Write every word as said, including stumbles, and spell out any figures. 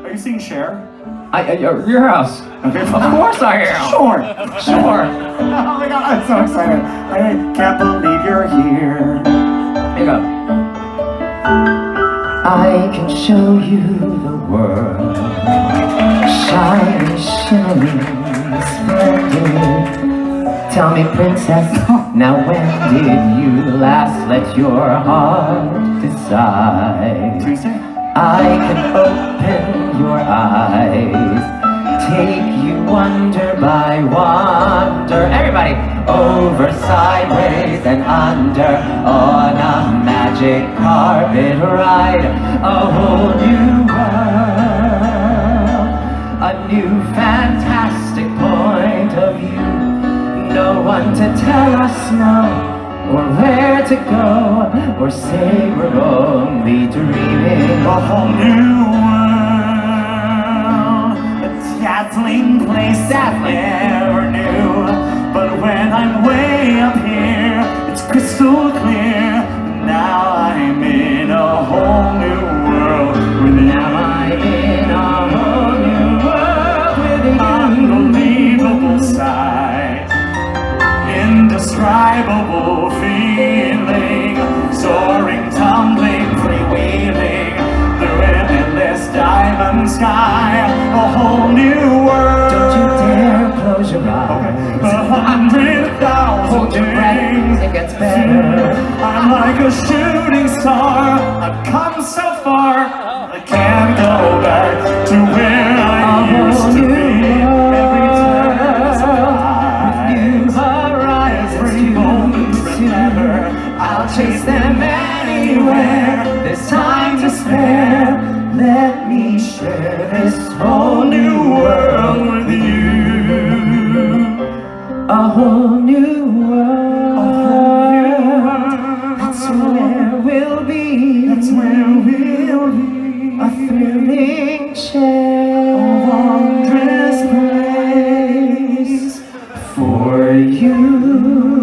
Are you seeing Cher? I, uh, your, your house. Okay, of course I am. Sure, Sure. Oh my god, I'm so excited. I can't believe you're here. Here you go. I can show you the world, shiny, shimmering, splendid. Tell me, princess, now when did you last let your heart decide? Tuesday? I can open your eyes, take you wonder by wonder. Everybody, over, sideways, and under, on a magic carpet ride. A whole new world, a new fantastic point of view. No one to tell us no, or where to go, or say we're only dreaming. A whole new world, a dazzling place I never knew. But when I'm way up here, it's crystal clear. Now I'm in a whole new world with you. Now I'm in a whole new world with you. Unbelievable sight, indescribable feeling, soaring, tumbling, freewheeling through an endless diamond sky. A whole new world. Don't you dare close your eyes. Okay. A hundred thousand Hold your breath, it gets better. I'm like a shooting star. I've come so far, I can't go back to where I used to be. Every time I every moment, remember, I'll chase them anywhere. There's time to spare. Let me share this whole new world with you. A whole new world. A whole new world. That's where we'll be. That's where we'll be. A thrilling share. A wondrous place for you.